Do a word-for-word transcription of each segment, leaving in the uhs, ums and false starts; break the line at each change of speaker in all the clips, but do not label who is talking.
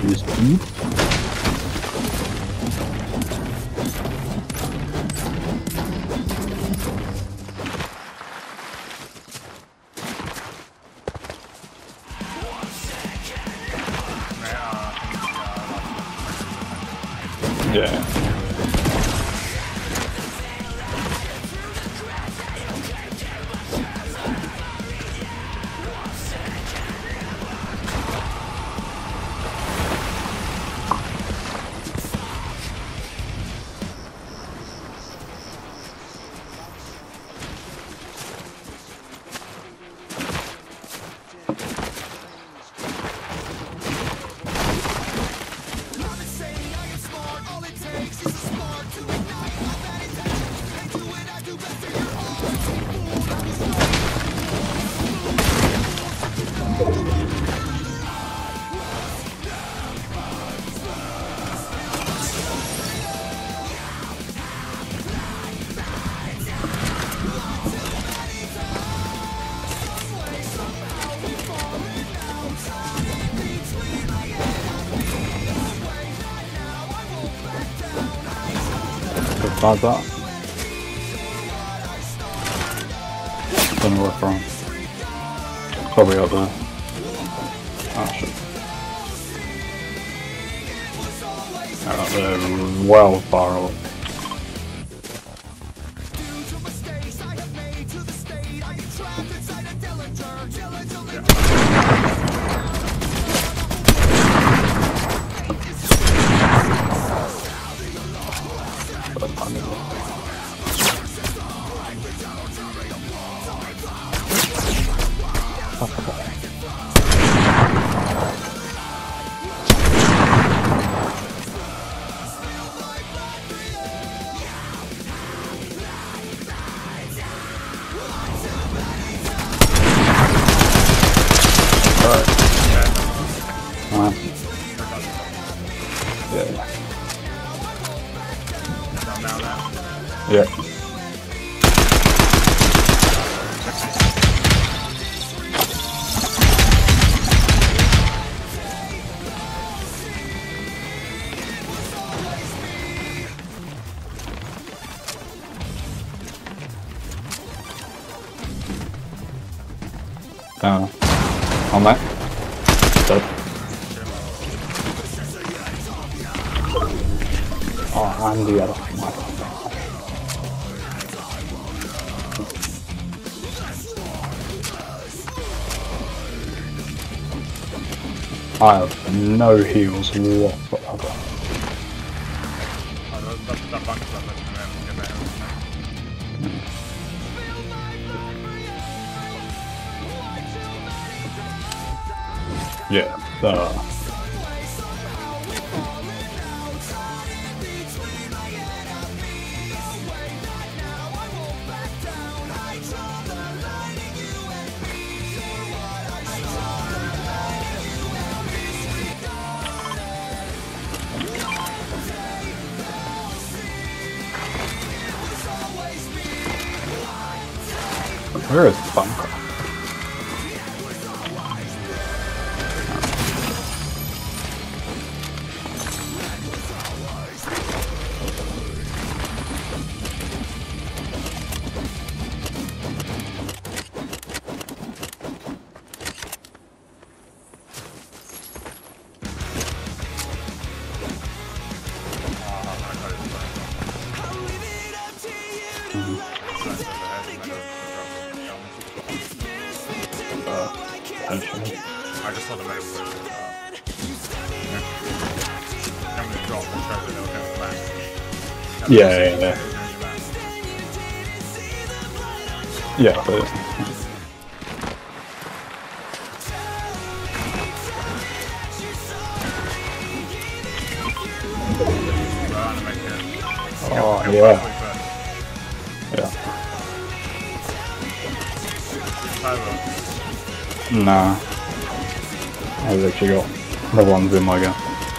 actually speed. Yeah. Like that. Don't know where from. Probably up there. Ah, shit. They're up there, well far away. Yeah. Down. On that. Dead. Oh, and the other. My God. I have no heals whatsoever. Yeah, uh. Where is the bunker?
I just saw the main one. I'm going to drop and show that they'll go back.
Yeah, yeah, yeah. Yeah, but... Oh, yeah. Yeah. Nah. I've literally got the ones in my gun.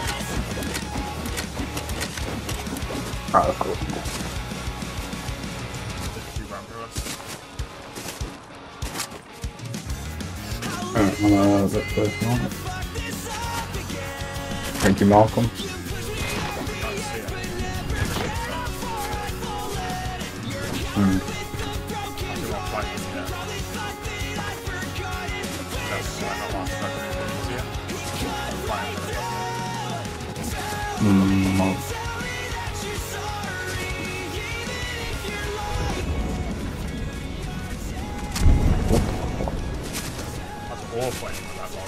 Alright, cool. Alright, I'm gonna look for this one. Thank you, Malcolm.
Can't see it.
Hmm.
I do want to fight them yet. That's why not last second. See it? I'm fighting for it.
Hmm. well,
That's all fighting for that long.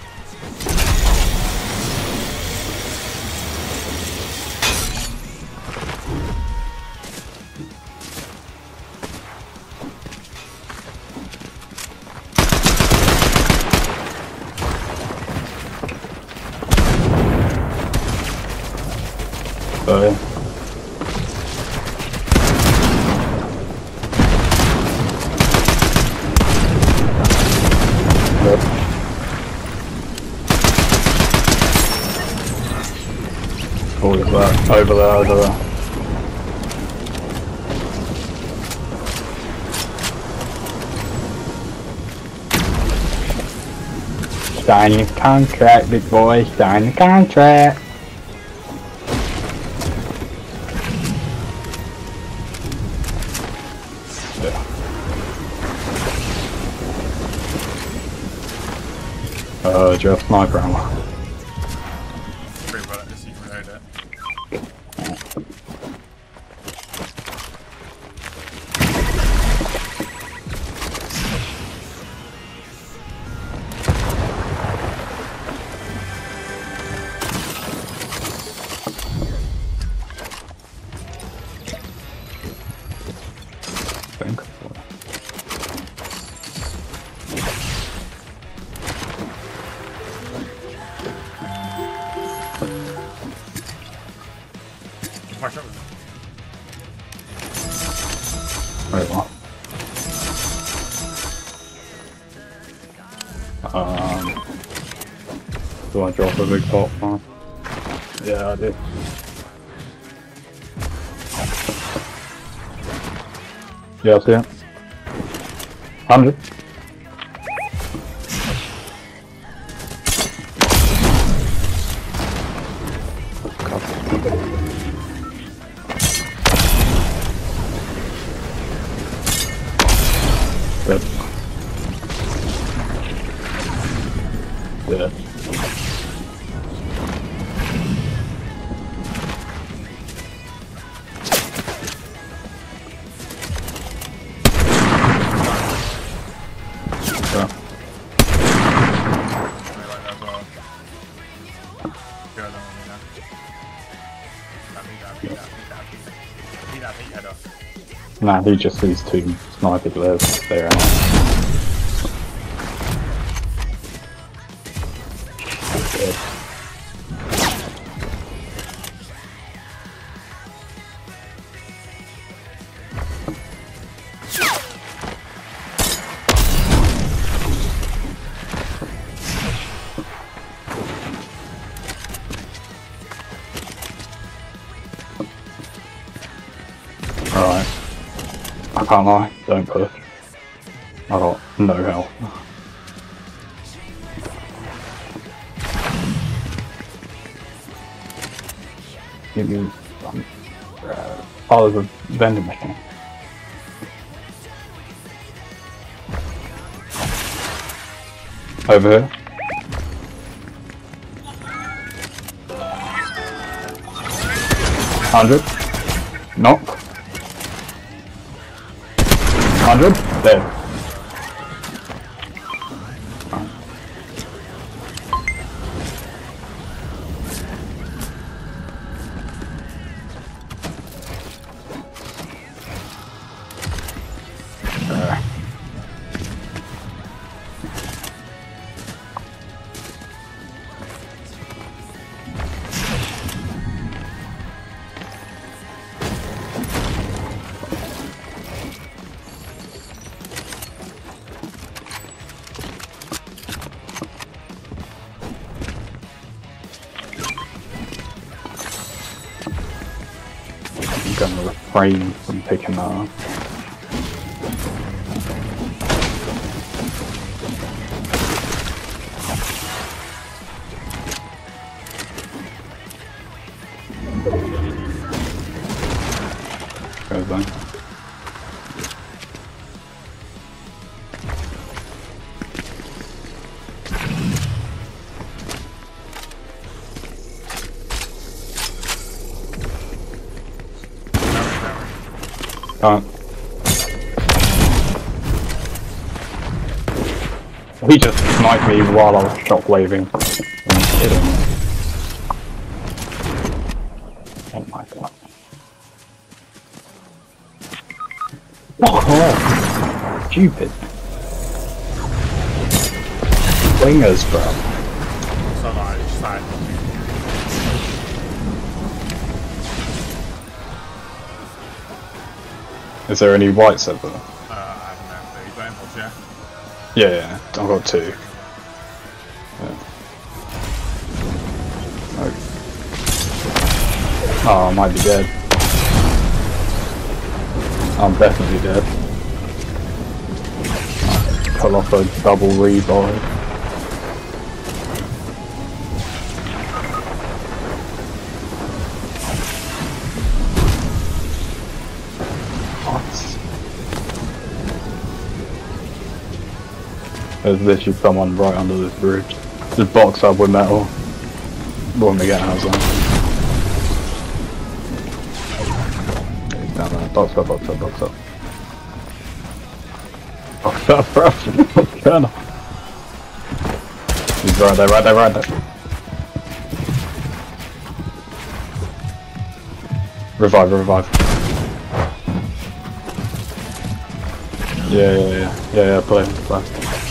So, yeah. Yep. Oh, is that over there, over there. Sign your contract, big boy. Sign the contract. Yeah. Uh, just sniper ammo.
Pretty well at this, you can reload it.
Think.
My shot
Wait, what? Um, do I drop a big pop one? Yeah, I do. Yeah, I see it. Hundred. Good. Yeah. Yeah.
like that as well. Go along with me now. That beat that, beat that, beat that, beat that. Beat that beat header.
Nah, he just sees two sniper glares there. Good. Alright. I can't lie, don't push. I got no health. Give me some. Uh, oh, there's a vending machine. Over here. Hundred. Knock. Hundred. There. Uh, I'm gonna refrain from picking that up. Can't. He just sniped me while I was shockwaving. I'm kidding. Oh my god. Fuck off! Stupid. Wingers, bro.
So like, it's fine.
Is there any whites over there?
Uh, I don't know. You got impulse, yeah?
Yeah, yeah, I've got two. Yeah. Oh, I might be dead. I'm definitely dead. Pull off a double revive. There's literally someone right under this bridge. Just box up with metal. When we get house on. Down there. Box up, box up, box up. Box up, bro. What's going on? He's right there, right there, right there. Revive, revive. Yeah, yeah, yeah. Yeah, yeah, play, play.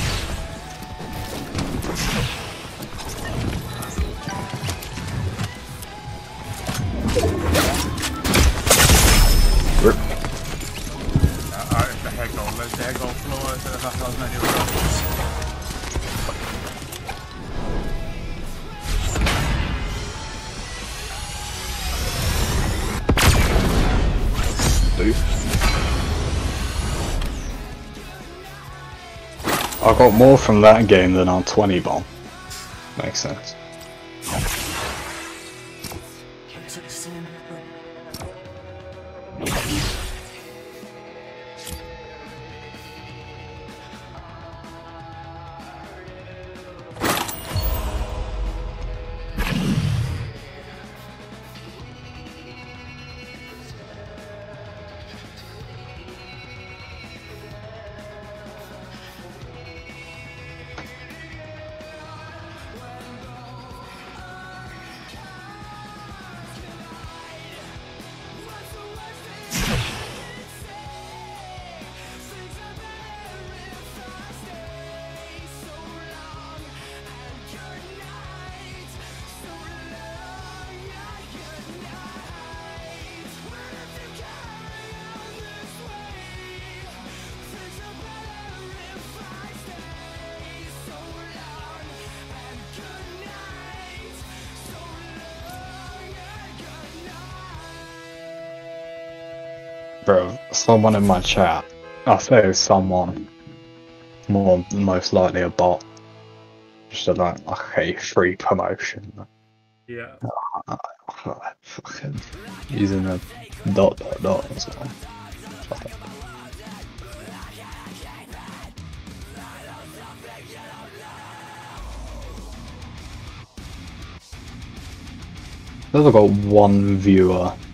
I got more from that game than on twenty bomb. Makes sense. Bro, someone in my chat, I say someone, more most likely a bot, just like, okay, free promotion.
Yeah.
Uh, fucking using a dot dot dot or something. I've got one viewer